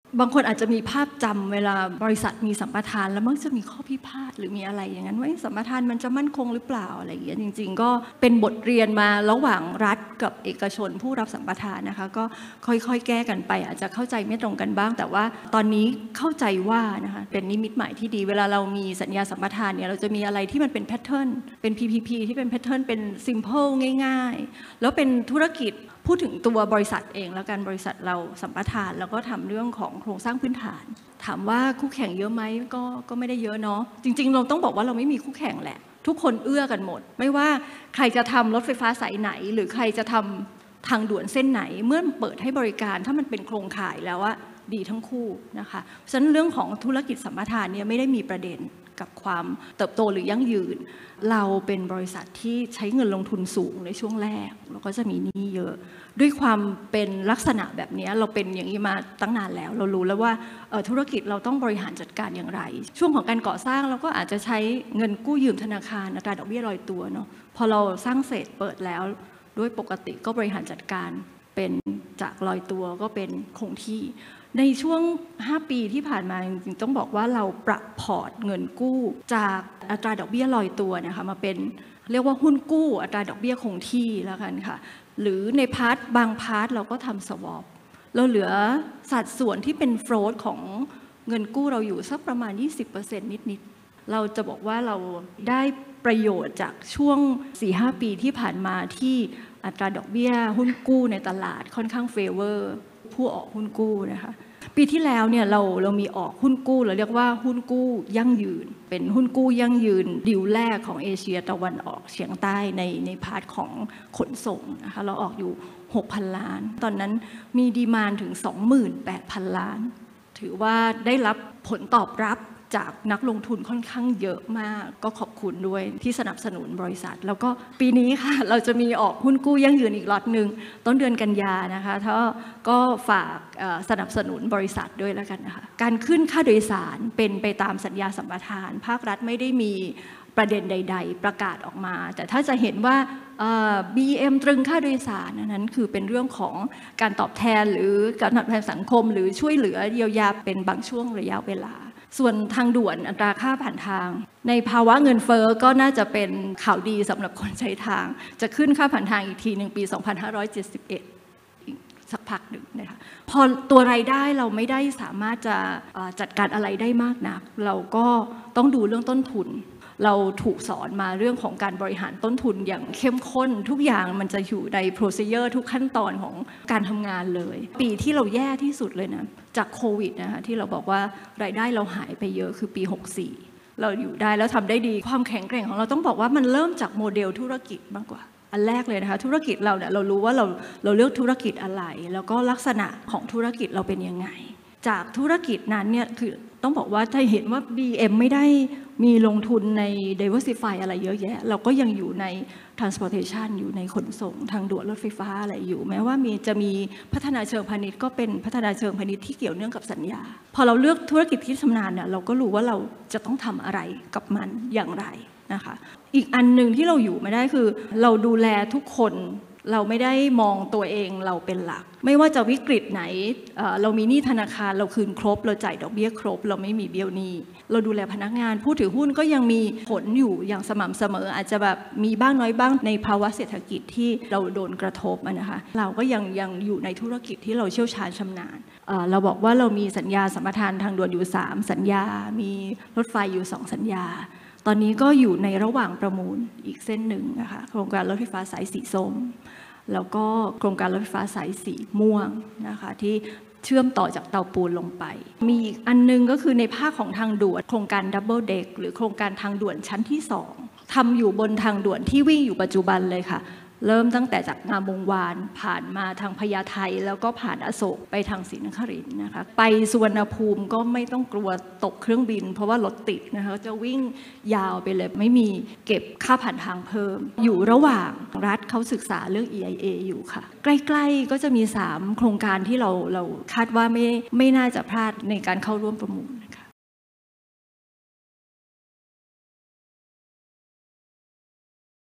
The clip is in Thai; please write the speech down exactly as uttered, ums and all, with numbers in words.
บางคนอาจจะมีภาพจำเวลาบริษัทมีสัมปทานแล้วมักจะมีข้อพิพาทหรือมีอะไรอย่างนั้นว่าสัมปทานมันจะมั่นคงหรือเปล่าอะไรอย่างเงี้ยจริงๆก็เป็นบทเรียนมาระหว่างรัฐกับเอกชนผู้รับสัมปทานนะคะก็ค่อยๆแก้กันไปอาจจะเข้าใจไม่ตรงกันบ้างแต่ว่าตอนนี้เข้าใจว่านะคะเป็นนิมิตหมายที่ดีเวลาเรามีสัญญาสัมปทานเนี่ยเราจะมีอะไรที่มันเป็นแพทเทิร์นเป็น พี พี พี ที่เป็นแพทเทิร์นเป็น simple ง่ายๆแล้วเป็นธุรกิจพูดถึงตัวบริษัทเองแล้วกันบริษัทเราสัมปทานแล้วก็ทำเรื่องของโครงสร้างพื้นฐานถามว่าคู่แข่งเยอะไหมก็ก็ไม่ได้เยอะเนาะจริงๆเราต้องบอกว่าเราไม่มีคู่แข่งแหละทุกคนเอื้อกันหมดไม่ว่าใครจะทำรถไฟฟ้าสายไหนหรือใครจะทำทางด่วนเส้นไหนเมื่อเปิดให้บริการถ้ามันเป็นโครงข่ายแล้วว่าดีทั้งคู่นะคะฉะนั้นเรื่องของธุรกิจสัมปทานเนี่ยไม่ได้มีประเด็นกับความเติบโตหรือยั่งยืนเราเป็นบริษัทที่ใช้เงินลงทุนสูงในช่วงแรกแล้วก็จะมีหนี้เยอะด้วยความเป็นลักษณะแบบนี้เราเป็นอย่างนี้มาตั้งนานแล้วเรารู้แล้วว่าธุรกิจเราต้องบริหารจัดการอย่างไรช่วงของการก่อสร้างเราก็อาจจะใช้เงินกู้ยืมธนาคารอัตราดอกเบี้ยลอยตัวเนาะพอเราสร้างเสร็จเปิดแล้วด้วยปกติก็บริหารจัดการเป็นจากลอยตัวก็เป็นคงที่ในช่วงห้าปีที่ผ่านมาจริงๆต้องบอกว่าเราปรับพอร์ตเงินกู้จากอัตราดอกเบี้ยลอยตัวนะคะมาเป็นเรียกว่าหุ้นกู้อัตราดอกเบี้ยคงที่แล้วกันค่ะหรือในพาร์ทบางพาร์ทเราก็ทำสวอปเราเหลือสัดส่วนที่เป็นโฟลตของเงินกู้เราอยู่สักประมาณ ยี่สิบเปอร์เซ็นต์ นิดๆเราจะบอกว่าเราได้ประโยชน์จากช่วง สี่ห้า ปีที่ผ่านมาที่อัตราดอกเบี้ยหุ้นกู้ในตลาดค่อนข้างเฟเวอร์ผู้ออกหุ้นกู้นะคะปีที่แล้วเนี่ยเราเรามีออกหุ้นกู้เราเรียกว่าหุ้นกู้ยั่งยืนเป็นหุ้นกู้ยั่งยืนดีลแรกของเอเชียตะวันออกเฉียงใต้ในในพาร์ทของขนส่งนะคะเราออกอยู่ หกพัน ล้านตอนนั้นมีดีมานด์ถึง สองหมื่นแปดพัน ล้านถือว่าได้รับผลตอบรับจากนักลงทุนค่อนข้างเยอะมากก็ขอบคุณด้วยที่สนับสนุนบริษัทแล้วก็ปีนี้ค่ะเราจะมีออกหุ้นกู้ยั่งยืนอีกล็อตหนึ่งต้นเดือนกันยานะคะถ้าก็ฝากสนับสนุนบริษัทด้วยแล้วกันนะคะการขึ้นค่าโดยสารเป็นไปตามสัญญาสัมปทานภาครัฐไม่ได้มีประเด็นใดๆประกาศออกมาแต่ถ้าจะเห็นว่า บี เอ็ม ตรึงค่าโดยสารนั้นคือเป็นเรื่องของการตอบแทนหรือการตอบแทนสังคมหรือช่วยเหลือเยียวยาเป็นบางช่วงระยะเวลาส่วนทางด่วนอัตราค่าผ่านทางในภาวะเงินเฟ้อก็น่าจะเป็นข่าวดีสำหรับคนใช้ทางจะขึ้นค่าผ่านทางอีกทีหนึ่งปีสองพันห้าร้อยเจ็ดสิบเอ็ดอีกสักพักหนึ่งนะคะพอตัวรายได้เราไม่ได้สามารถจะจัดการอะไรได้มากนักเราก็ต้องดูเรื่องต้นทุนเราถูกสอนมาเรื่องของการบริหารต้นทุนอย่างเข้มข้นทุกอย่างมันจะอยู่ใน procedure ทุกขั้นตอนของการทำงานเลยปีที่เราแย่ที่สุดเลยนะจากโควิดนะคะที่เราบอกว่ารายได้เราหายไปเยอะคือปีหกสิบสี่เราอยู่ได้แล้วทำได้ดีความแข็งแกร่งของเราต้องบอกว่ามันเริ่มจากโมเดลธุรกิจมากกว่าอันแรกเลยนะคะธุรกิจเราเนี่ยเรารู้ว่าเราเราเลือกธุรกิจอะไรแล้วก็ลักษณะของธุรกิจเราเป็นยังไงจากธุรกิจนั้นเนี่ยคือต้องบอกว่าถ้าเห็นว่า บี เอ็ม ไม่ได้มีลงทุนใน diversify อะไรเยอะแยะเราก็ยังอยู่ใน transportation อยู่ในขนส่งทางด่วนรถไฟฟ้าอะไรอยู่แม้ว่ามีจะมีพัฒนาเชิงพาณิชย์ก็เป็นพัฒนาเชิงพาณิชย์ที่เกี่ยวเนื่องกับสัญญาพอเราเลือกธุรกิจที่ชำนาญเนี่ยเราก็รู้ว่าเราจะต้องทำอะไรกับมันอย่างไรนะคะอีกอันหนึ่งที่เราอยู่ไม่ได้คือเราดูแลทุกคนเราไม่ได้มองตัวเองเราเป็นหลักไม่ว่าจะวิกฤตไหน เอ่อ เรามีหนี้ธนาคารเราคืนครบเราจ่ายดอกเบี้ยครบเราไม่มีเบี้ยวหนี้เราดูแลพนักงานผู้ถือหุ้นก็ยังมีผลอยู่อย่างสม่ำเสมออาจจะแบบมีบ้างน้อยบ้างในภาวะเศรษฐกิจที่เราโดนกระทบนะคะเราก็ยังยังอยู่ในธุรกิจที่เราเชี่ยวชาญชำนาญ เอ่อ เราบอกว่าเรามีสัญญาสัมปทานทางด่วนอยู่สามสัญญามีรถไฟอยู่สองสัญญาตอนนี้ก็อยู่ในระหว่างประมูลอีกเส้นหนึ่งนะคะโครงการรถไฟฟ้าสายสีส้มแล้วก็โครงการรถไฟฟ้าสายสีม่วงนะคะที่เชื่อมต่อจากเตาปูนลงไปมีอีกอันนึงก็คือในภาคของทางด่วนโครงการดับเบิลเด็กหรือโครงการทางด่วนชั้นที่สองทำอยู่บนทางด่วนที่วิ่งอยู่ปัจจุบันเลยค่ะเริ่มตั้งแต่จากงามวงวานผ่านมาทางพญาไทแล้วก็ผ่านอโศกไปทางศรีนครินทร์นะคะไปสุวรรณภูมิก็ไม่ต้องกลัวตกเครื่องบินเพราะว่ารถติดนะคะจะวิ่งยาวไปเลยไม่มีเก็บค่าผ่านทางเพิ่มอยู่ระหว่างรัฐเขาศึกษาเรื่อง อี ไอ เอ อยู่ค่ะใกล้ๆก็จะมีสามโครงการที่เราเราคาดว่าไม่ไม่น่าจะพลาดในการเข้าร่วมประมูล